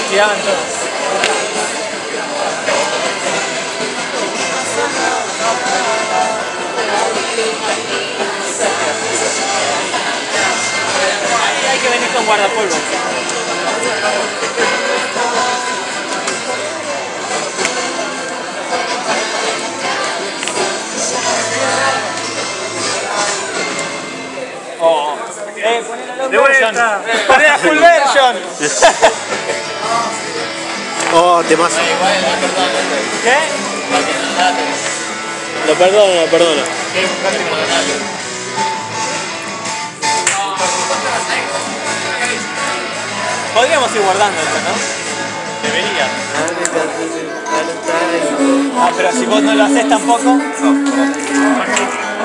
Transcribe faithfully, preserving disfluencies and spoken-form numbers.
tiraban todo. Ahí hay que venir con guardapolvo. Oh, eh, de vuelta. Poné la full version. Oh, temazo. ¿Qué? Lo perdono, lo perdono. Podríamos ir guardando esto, ¿no? Debería. Ah, pero si vos no lo haces tampoco. No.